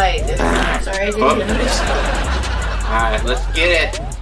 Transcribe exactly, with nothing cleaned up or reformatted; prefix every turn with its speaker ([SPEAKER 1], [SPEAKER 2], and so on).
[SPEAKER 1] light. Sorry, I didn't notice.
[SPEAKER 2] Alright, let's get it.